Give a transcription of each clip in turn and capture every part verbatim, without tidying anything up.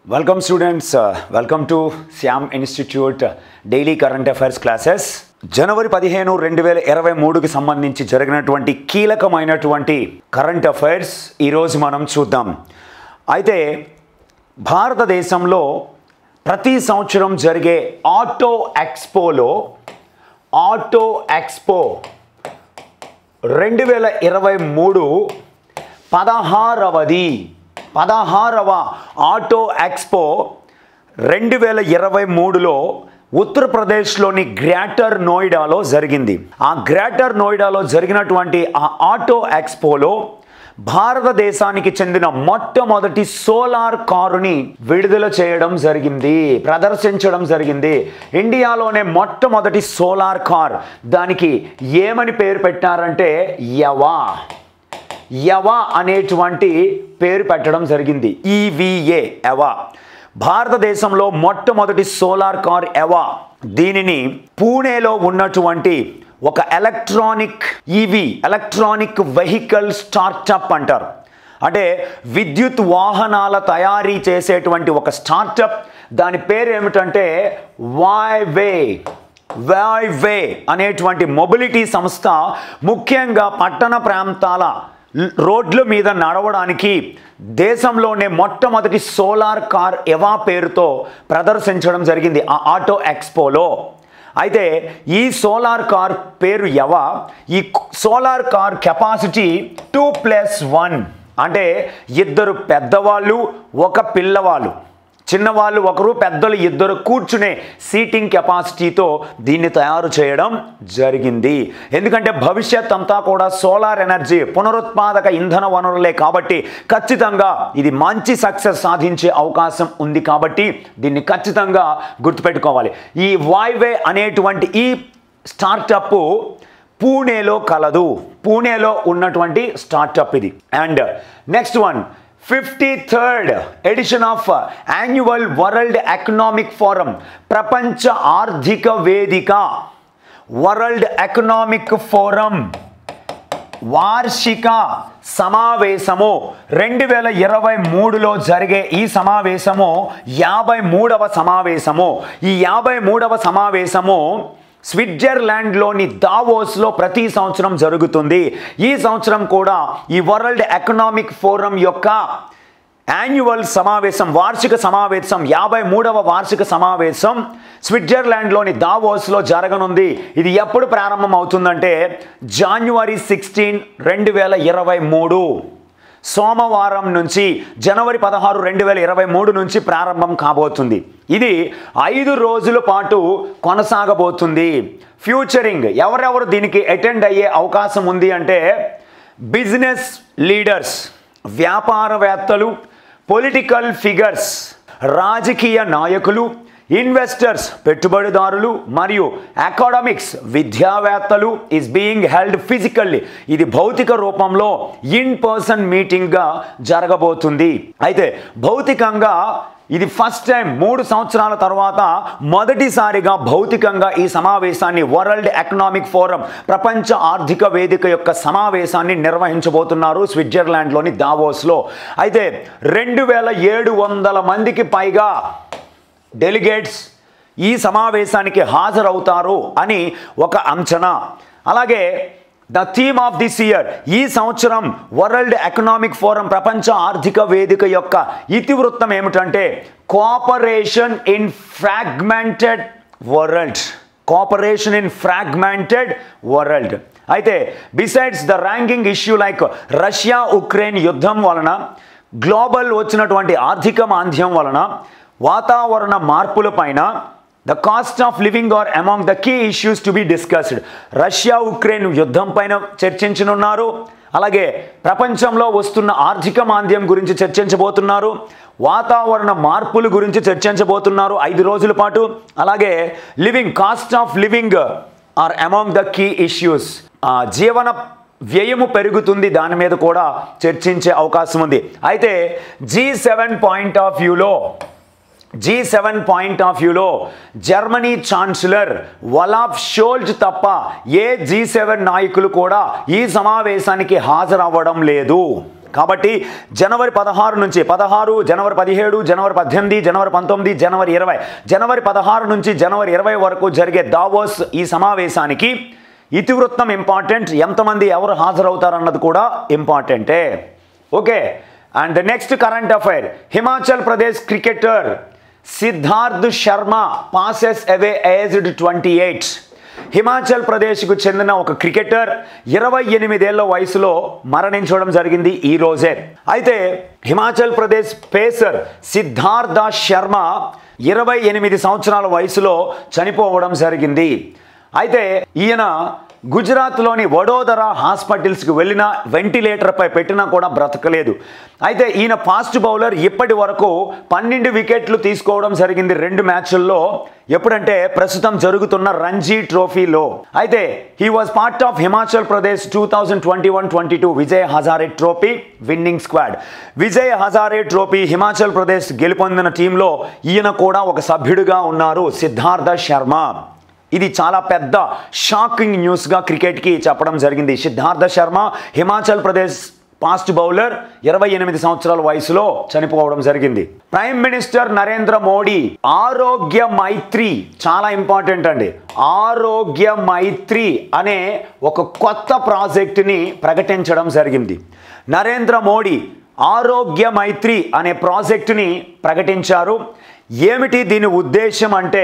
Welcome students, uh, welcome to Siam Institute uh, Daily Current Affairs Classes. జనవరి పదిహేను రెండు వేల ఇరవై మూడుకి సంబంధించి జరిగినటువంటి కీలకమైనటువంటి కరెంట్ అఫైర్స్ ఈరోజు మనం చూద్దాం. అయితే భారతదేశంలో ప్రతి సంవత్సరం జరిగే ఆటో ఎక్స్పోలో ఆటో ఎక్స్పో రెండు వేల ఇరవై మూడు పదహారవది పదహారవ ఆటో ఎక్స్పో రెండు వేల ఇరవై మూడులో ఉత్తరప్రదేశ్లోని గ్రేటర్ నోయిడాలో జరిగింది. ఆ గ్రేటర్ నోయిడాలో జరిగినటువంటి ఆ ఆటో ఎక్స్పోలో భారతదేశానికి చెందిన మొట్టమొదటి సోలార్ కారుని విడుదల చేయడం జరిగింది, ప్రదర్శించడం జరిగింది. ఇండియాలోనే మొట్టమొదటి సోలార్ కార్. దానికి ఏమని పేరు పెట్టారంటే యవా యవా అనేటువంటి పేరు పెట్టడం జరిగింది. ఈవీఏ యవా. భారతదేశంలో మొట్టమొదటి సోలార్ కార్ యవా. దీనిని పూణేలో ఉన్నటువంటి ఒక electronic EV electronic vehicle startup అంటారు. అంటే విద్యుత్ వాహనాల తయారీ చేసేటువంటి ఒక స్టార్టప్. దాని పేరు ఏమిటంటే వాయ్వే వాయ్వే అనేటువంటి మొబిలిటీ సంస్థ. ముఖ్యంగా పట్టణ ప్రాంతాల రోడ్ల మీద నడవడానికి దేశంలోనే మొట్టమొదటి సోలార్ కార్ యవా పేరుతో ప్రదర్శించడం జరిగింది ఆ ఆటో ఎక్స్పోలో. అయితే ఈ సోలార్ కార్ పేరు యవా. ఈ solar car capacity two plus one, అంటే ఇద్దరు పెద్దవాళ్ళు ఒక పిల్లవాళ్ళు, చిన్నవాళ్ళు ఒకరు పెద్దలు ఇద్దరు కూర్చునే సీటింగ్ కెపాసిటీతో దీన్ని తయారు చేయడం జరిగింది. ఎందుకంటే భవిష్యత్ అంతా కూడా సోలార్ ఎనర్జీ, పునరుత్పాదక ఇంధన వనరులే కాబట్టి ఖచ్చితంగా ఇది మంచి సక్సెస్ సాధించే అవకాశం ఉంది. కాబట్టి దీన్ని ఖచ్చితంగా గుర్తుపెట్టుకోవాలి. ఈ వాయ్వే అనేటువంటి ఈ స్టార్టప్ పూణేలో కలదు. పూణేలో ఉన్నటువంటి స్టార్టప్ ఇది. And next one, fifty third edition of annual world economic forum, ప్రపంచ ఆర్థిక వేదిక వరల్డ్ ఎకనామిక్ ఫోరం వార్షిక సమావేశము రెండు వేల ఇరవై మూడులో జరిగే ఈ సమావేశము యాభై మూడవ సమావేశము. ఈ యాభై మూడవ సమావేశము స్విట్జర్లాండ్లోని దావోస్లో ప్రతి సంవత్సరం జరుగుతుంది. ఈ సంవత్సరం కూడా ఈ వరల్డ్ ఎకనామిక్ ఫోరం యొక్క యాన్యువల్ సమావేశం, వార్షిక సమావేశం, యాభై మూడవ వార్షిక సమావేశం స్విట్జర్లాండ్లోని దావోస్లో జరగనుంది. ఇది ఎప్పుడు ప్రారంభం అవుతుందంటే జనవరి సిక్స్టీన్ రెండు వేల ఇరవై మూడు సోమవారం నుంచి జనవరి పదహారు రెండు వేల ఇరవై మూడు నుంచి ప్రారంభం కాబోతుంది. ఇది ఐదు రోజుల పాటు కొనసాగబోతుంది. ఫ్యూచరింగ్ ఎవరెవరు దీనికి అటెండ్ అయ్యే అవకాశం ఉంది అంటే బిజినెస్ లీడర్స్, వ్యాపారవేత్తలు, పొలిటికల్ ఫిగర్స్, రాజకీయ నాయకులు, ఇన్వెస్టర్స్ పెట్టుబడిదారులు మరియు అకాడమిక్స్ విద్యావేత్తలు. Is being held physically. ఇది భౌతిక రూపంలో ఇన్ పర్సన్ మీటింగ్గా జరగబోతుంది. అయితే భౌతికంగా ఇది ఫస్ట్ టైం మూడు సంవత్సరాల తర్వాత మొదటిసారిగా భౌతికంగా ఈ సమావేశాన్ని, వరల్డ్ ఎకనామిక్ ఫోరం ప్రపంచ ఆర్థిక వేదిక యొక్క సమావేశాన్ని నిర్వహించబోతున్నారు స్విట్జర్లాండ్లోని దావోస్లో. అయితే రెండు వేల ఏడు వందల మందికి పైగా డెలిగేట్స్ ఈ సమావేశానికి హాజరవుతారు అని ఒక అంచనా. అలాగే the theme of this year, ఈ సంవత్సరం వరల్డ్ ఎకనామిక్ ఫోరం ప్రపంచ ఆర్థిక వేదిక యొక్క ఇతివృత్తం ఏమిటంటే cooperation in fragmented world. Cooperation in fragmented world. అయితే besides the ranking issue like Russia Ukraine యుద్ధం వలన, గ్లోబల్ వచ్చినటువంటి ఆర్థిక మాంద్యం వలన, వాతావరణ మార్పుల పైన, the cost of living are among the key issues to be discussed. Russia Ukraine యుద్ధం పైన చర్చించనున్నారు. అలాగే ప్రపంచంలో వస్తున్న ఆర్థిక మాంద్యం గురించి చర్చించబోతున్నారు. వాతావరణ మార్పుల గురించి చర్చించబోతున్నారు ఐదు రోజుల పాటు. అలాగే living cost of living are among the key issues. జీవన వ్యయము పెరుగుతుంది, దాని మీద కూడా చర్చించే అవకాశం ఉంది. అయితే జీ సెవెన్ పాయింట్ ఆఫ్ వ్యూలో జీ సెవెన్ పాయింట్ ఆఫ్ వ్యూలో జర్మనీ ఛాన్సలర్ వలాఫ్ షోల్జ్ తప్ప ఏ జీ సెవెన్ నాయకులు కూడా ఈ సమావేశానికి హాజరవ్వడం లేదు. కాబట్టి జనవరి పదహారు నుంచి పదహారు జనవరి పదిహేడు జనవరి పద్దెనిమిది జనవరి పంతొమ్మిది జనవరి ఇరవై జనవరి పదహారు నుంచి జనవరి ఇరవై వరకు జరిగే దావోస్ ఈ సమావేశానికి ఇతివృత్తం ఇంపార్టెంట్, ఎంతమంది ఎవరు హాజరవుతారన్నది కూడా ఇంపార్టెంటే. Okay, and the next current affair, Himachal Pradesh cricketer Siddharth Sharma passes away aged twenty eight. Himachal ప్రదేశ్కు చెందిన ఒక క్రికెటర్ ఇరవై ఎనిమిదేళ్ల వయసులో మరణించడం జరిగింది ఈ రోజే. అయితే హిమాచల్ ప్రదేశ్ పేసర్ సిద్ధార్థ శర్మ ఇరవై ఎనిమిది సంవత్సరాల వయసులో చనిపోవడం జరిగింది. అయితే ఈయన గుజరాత్లోని వడోదరా హాస్పిటల్స్కి వెళ్ళిన వెంటిలేటర్పై పెట్టినా కూడా బ్రతకలేదు. అయితే ఈయన ఫాస్ట్ బౌలర్, ఇప్పటి వరకు పన్నెండు వికెట్లు తీసుకోవడం జరిగింది రెండు మ్యాచ్ల్లో. ఎప్పుడంటే ప్రస్తుతం జరుగుతున్న రంజీ ట్రోఫీలో. అయితే he was part of Himachal Pradesh two thousand twenty one twenty two Vijay Hazare trophy winning squad. Vijay Hazare trophy Himachal Pradesh గెలుపొందిన టీంలో ఈయన కూడా ఒక సభ్యుడిగా ఉన్నారు, సిద్ధార్థ శర్మ. ఇది చాలా పెద్ద షాకింగ్ న్యూస్గా క్రికెట్కి చెప్పడం జరిగింది. సిద్ధార్థ శర్మ హిమాచల్ ప్రదేశ్ ఫాస్ట్ బౌలర్ ఇరవై ఎనిమిది సంవత్సరాల వయసులో చనిపోవడం జరిగింది. ప్రైమ్ మినిస్టర్ నరేంద్ర మోడీ ఆరోగ్య మైత్రి, చాలా ఇంపార్టెంట్ అండి, ఆరోగ్య మైత్రి అనే ఒక కొత్త ప్రాజెక్టుని ప్రకటించడం జరిగింది. నరేంద్ర మోడీ ఆరోగ్య మైత్రి అనే ప్రాజెక్టుని ప్రకటించారు. ఏమిటి దీని ఉద్దేశం అంటే,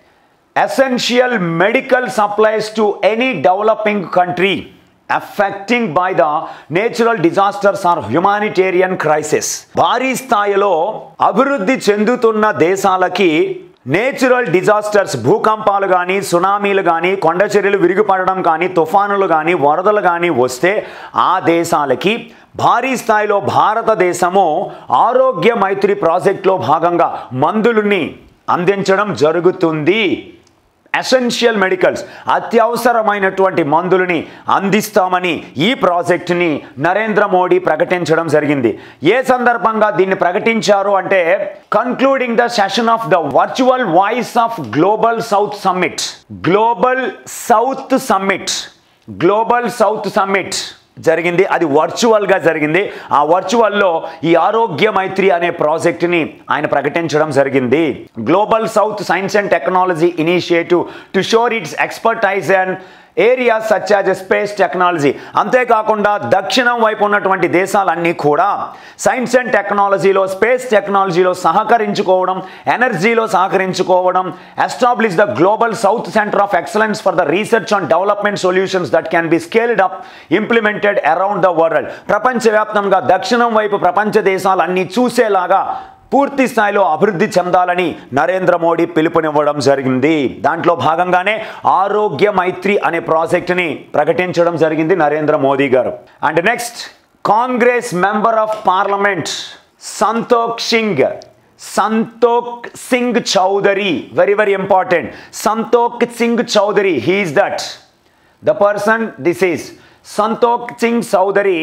essential medical supplies to any developing country affecting by the natural disasters or humanitarian crisis. భారీ స్థాయిలో అభివృద్ధి చెందుతున్న దేశాలకి నేచురల్ డిజాస్టర్స్, భూకంపాలు కానీ, సునామీలు కానీ, కొండ చర్యలు విరిగిపడడం కానీ, తుఫానులు కానీ, వరదలు కానీ వస్తే ఆ దేశాలకి భారీ స్థాయిలో భారతదేశము ఆరోగ్య మైత్రి ప్రాజెక్టులో భాగంగా మందులని అందించడం జరుగుతుంది. ఎసెన్షియల్ మెడికల్స్, అత్యవసరమైనటువంటి మందులని అందిస్తామని ఈ ప్రాజెక్టుని నరేంద్ర మోడీ ప్రకటించడం జరిగింది. ఏ సందర్భంగా దీన్ని ప్రకటించారు అంటే, concluding the session of the virtual voice of global south summit. Global south summit global south summit జరిగింది. అది వర్చువల్గా జరిగింది. ఆ వర్చువల్లో ఈ ఆరోగ్య మైత్రి అనే ప్రాజెక్టుని ఆయన ప్రకటించడం జరిగింది. Global south science and technology initiative to shore its expertise and areas such as space technology. అంతేకాకుండా దక్షిణం వైపు ఉన్నటువంటి దేశాలన్నీ కూడా సైన్స్ అండ్ టెక్నాలజీలో, స్పేస్ టెక్నాలజీలో సహకరించుకోవడం, ఎనర్జీలో సహకరించుకోవడం, establish the global south centre of excellence for the research on development solutions that can be scaled up implemented around the world. ప్రపంచవ్యాప్తంగా దక్షిణం వైపు ప్రపంచ దేశాలన్నీ చూసేలాగా పూర్తి స్థాయిలో అభివృద్ధి చెందాలని నరేంద్ర మోడీ పిలుపునివ్వడం జరిగింది. దాంట్లో భాగంగానే ఆరోగ్య మైత్రి అనే ప్రాజెక్టుని ప్రకటించడం జరిగింది నరేంద్ర మోదీ గారు. And next, Congress member of parliament Santokh Singh Santokh Singh Chaudhary, very very important, Santokh Singh Chaudhary, he is that the person. This is Santokh Singh Chaudhary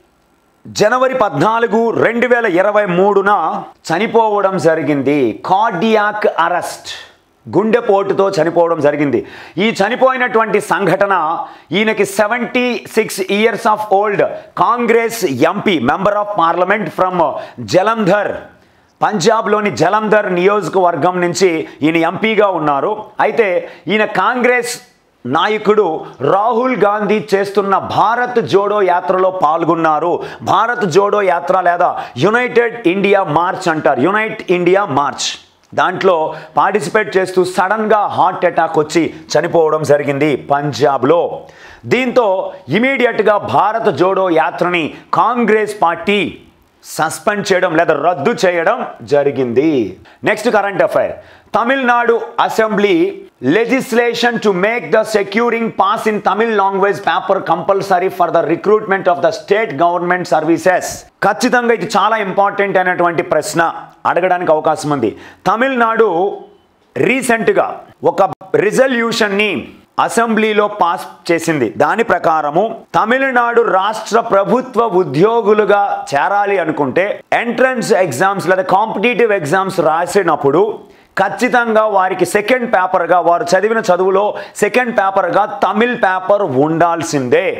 జనవరి పద్నాలుగు రెండు వేల ఇరవై మూడున చనిపోవడం జరిగింది. కార్డియాక్ అరెస్ట్, గుండెపోటుతో చనిపోవడం జరిగింది. ఈ చనిపోయినటువంటి సంఘటన ఈయనకి seventy six years of old Congress MP, member of parliament from Jalandhar, పంజాబ్లోని జలంధర్ నియోజకవర్గం నుంచి ఈయన ఎంపీగా ఉన్నారు. అయితే ఈయన కాంగ్రెస్ నాయకుడు రాహుల్ గాంధీ చేస్తున్న భారత్ జోడో యాత్రలో పాల్గొన్నారు. భారత్ జోడో యాత్ర లేదా యునైటెడ్ ఇండియా మార్చ్ అంటారు, యునైట్ ఇండియా మార్చ్, దాంట్లో పార్టిసిపేట్ చేస్తూ సడన్గా హార్ట్ అటాక్ వచ్చి చనిపోవడం జరిగింది పంజాబ్లో. దీంతో ఇమీడియట్గా భారత్ జోడో యాత్రని కాంగ్రెస్ పార్టీ సస్పెండ్ చేయడం లేదా రద్దు చేయడం జరిగింది. Next current affair, Tamil Nadu assembly legislation to make the securing pass in Tamil language paper compulsory for the recruitment of the state government services. ఖచ్చితంగా ఇది చాలా ఇంపార్టెంట్ అయినటువంటి ప్రశ్న అడగడానికి అవకాశం ఉంది. తమిళనాడు రీసెంట్గా ఒక రిజల్యూషన్ని అసెంబ్లీలో పాస్ చేసింది. దాని ప్రకారము తమిళనాడు రాష్ట్ర ప్రభుత్వ ఉద్యోగులుగా చేరాలి అనుకుంటే ఎంట్రన్స్ ఎగ్జామ్స్ లేదా కాంపిటేటివ్ ఎగ్జామ్స్ రాసినప్పుడు ఖచ్చితంగా వారికి సెకండ్ పేపర్గా, వారు చదివిన చదువులో సెకండ్ పేపర్గా తమిళ్ పేపర్ ఉండాల్సిందే.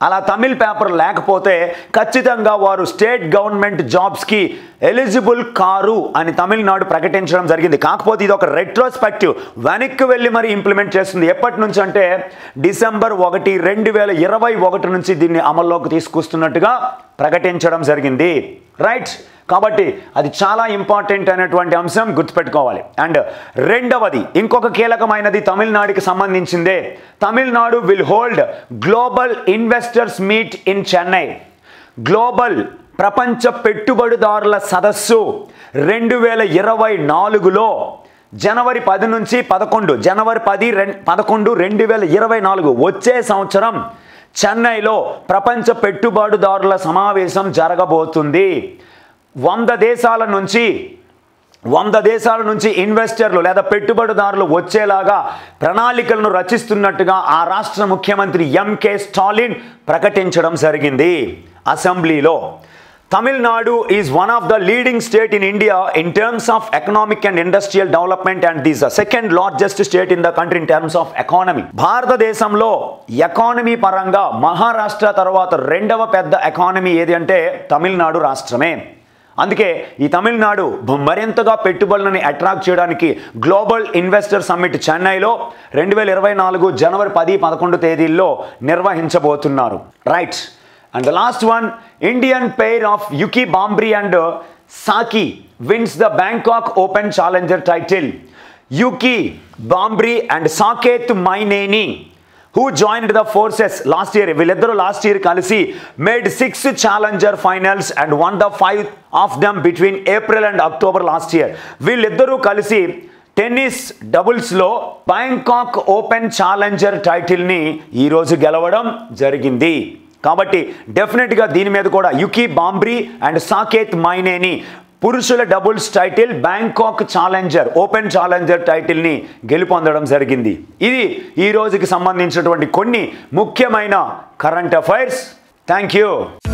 అలా తమిళ్ పేపర్ లేకపోతే ఖచ్చితంగా వారు స్టేట్ గవర్నమెంట్ జాబ్స్కి ఎలిజిబుల్ కారు అని తమిళనాడు ప్రకటించడం జరిగింది. కాకపోతే ఇది ఒక రెట్రోస్పెక్టివ్, వెనక్కి వెళ్ళి మరి ఇంప్లిమెంట్ చేస్తుంది. ఎప్పటి నుంచి అంటే డిసెంబర్ ఒకటి రెండు వేల ఇరవై ఒకటి నుంచి దీన్ని అమల్లోకి తీసుకొస్తున్నట్టుగా ప్రకటించడం జరిగింది. రైట్, కాబట్టి అది చాలా ఇంపార్టెంట్ అనేటువంటి అంశం గుర్తుపెట్టుకోవాలి. అండ్ రెండవది ఇంకొక కీలకమైనది తమిళనాడుకి సంబంధించిందే. Tamil Nadu will hold global investors meet in Chennai. Global ప్రపంచ పెట్టుబడిదారుల సదస్సు రెండు వేల ఇరవై నాలుగులో జనవరి పది నుంచి పదకొండు జనవరి పది పదకొండు రెండు వేల ఇరవై నాలుగు వచ్చే సంవత్సరం చెన్నైలో ప్రపంచ పెట్టుబడిదారుల సమావేశం జరగబోతుంది. వంద దేశాల నుంచి వంద దేశాల నుంచి ఇన్వెస్టర్లు లేదా పెట్టుబడిదారులు వచ్చేలాగా ప్రణాళికలను రచిస్తున్నట్టుగా ఆ రాష్ట్ర ముఖ్యమంత్రి ఎంకే స్టాలిన్ ప్రకటించడం జరిగింది అసెంబ్లీలో. Tamil Nadu is one of the leading state in India in terms of economic and industrial development and this second largest state in the country in terms of economy. భారతదేశంలో ఎకానమీ పరంగా మహారాష్ట్ర తర్వాత రెండవ పెద్ద ఎకానమీ ఏది అంటే తమిళనాడు రాష్ట్రమే. అందుకే ఈ తమిళనాడు మరింతగా పెట్టుబడులను అట్రాక్ట్ చేయడానికి గ్లోబల్ ఇన్వెస్టర్ సమ్మిట్ చెన్నైలో రెండు వేల ఇరవై నాలుగు జనవరి పది పదకొండు తేదీల్లో నిర్వహించబోతున్నారు. Right, and the last one, Indian pair of Yuki Bhambri and Saketh wins the Bangkok open challenger title. Yuki Bhambri and Saketh Myneni who joined the forces last year, వీళ్ళిద్దరూ లాస్ట్ ఇయర్ కలిసి made six challenger finals and won the five of them between April and October last year. వీళ్ళిద్దరూ కలిసి tennis డబుల్స్లో Bangkok open challenger టైటిల్ని ఈరోజు గెలవడం జరిగింది. కాబట్టి డెఫినెట్గా దీని మీద కూడా యుకీ బాంబ్రీ అండ్ సాకేత్ మైనేని పురుషుల doubles title Bangkok challenger open challenger టైటిల్ని గెలుపొందడం జరిగింది. ఇది ఈ రోజుకి సంబంధించినటువంటి కొన్ని ముఖ్యమైన కరెంట్ అఫైర్స్. Thank you.